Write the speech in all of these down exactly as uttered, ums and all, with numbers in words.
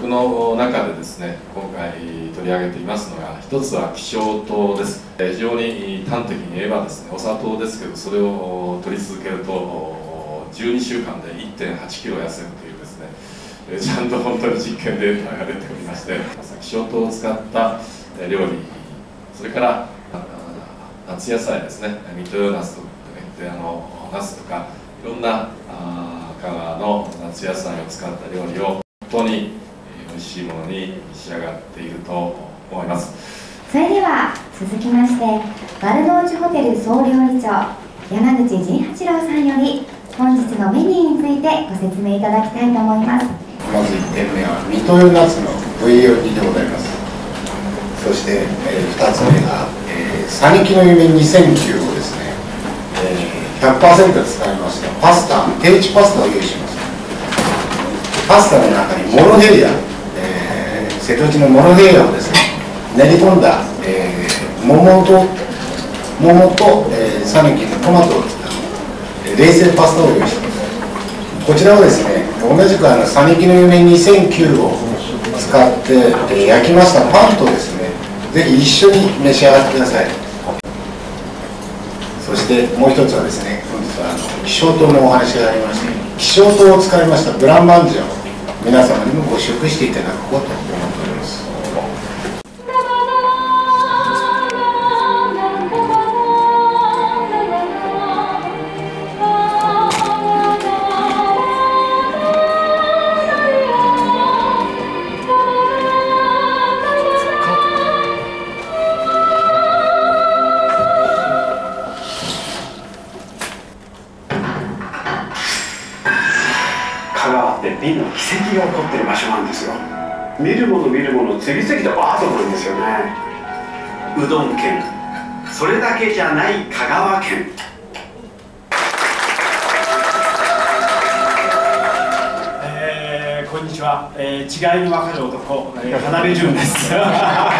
の中でですね、今回取り上げていますのが、一つは希少糖です。非常に端的に言えばですね、お砂糖ですけど、それを取り続けるとじゅうにしゅうかんで いってんはちキロ痩せるというですね、ちゃんと本当に実験データが出ておりまして、希少糖を使った料理、それから夏野菜ですね、ミトヨナスといってあのナスとかいろんな香川の夏野菜を使った料理を本当に美味しいものに仕上がっていると思います。 それでは続きまして、丸の内ホテル総料理長山口仁八郎さんより本日のメニューについてご説明いただきたいと思います。 まずいってんめはミトヨナスのブイヨ煮でございます。そして、えー、ふたつめが、えー、サニキの夢にせんきゅうをですね、えー、ひゃくパーセント 使いましたパスタ、手打ちパスタを用意します。パスタの中にモロヘイヤ、えー、瀬戸内のモロヘイヤをですね練り込んだ、えー、桃と桃と、えー、サニキのトマトを使った、えー、冷製パスタを用意しています。こちらをですね同じくあのサニキの夢にせんきゅうを使って、えー、焼きましたパンとですねぜひ一緒に召し上がってください。そしてもう一つはですね、本日はあの希少糖のお話がありまして、希少糖を使いましたブランマンジェを皆様にもご試食していただこうと思っております。 香川って美の奇跡が起こってる場所なんですよ。見るもの見るもの次々とバーッと来るんですよね。うどん県、それだけじゃない香川県。えー、こんにちは、えー、違いの分かる男、えー、花部純です、え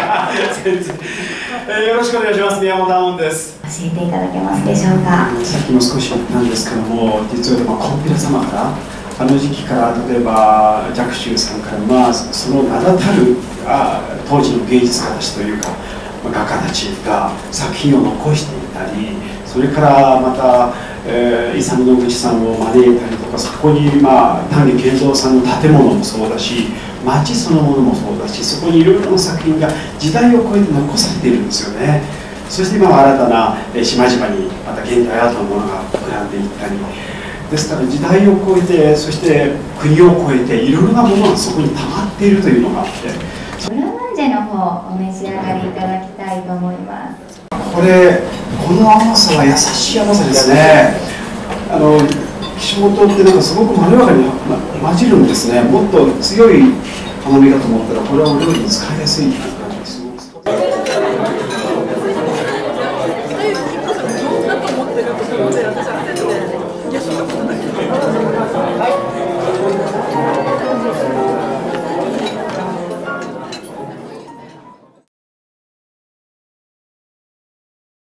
ー、よろしくお願いします。宮本亞門です。 教えていただけますでしょうか。 さっきも少しなんですけども、実はコンピラ様からあの時期から例えば若冲さんから、まあ、その名だたるあ当時の芸術家たちというか、まあ、画家たちが作品を残していたり、それからまた、えー、イサム・ノグチさんを招いたりとか、そこに、まあ、丹下健三さんの建物もそうだし、街そのものもそうだし、そこにいろいろな作品が時代を超えて残されているんですよね。そして今は新たな島々にまた現代アートのものが膨らんでいったり。ですから時代を超えて、そして国を超えていろいろなものがそこに溜まっているというのがあって、 ブラマンジェの方お召し上がりいただきたいと思います。 これこの甘さは優しい甘さですね。あの希少糖ってなんかすごくまろやかに混じるんですね。もっと強い甘みかと思ったら、これはお料理に使いやすい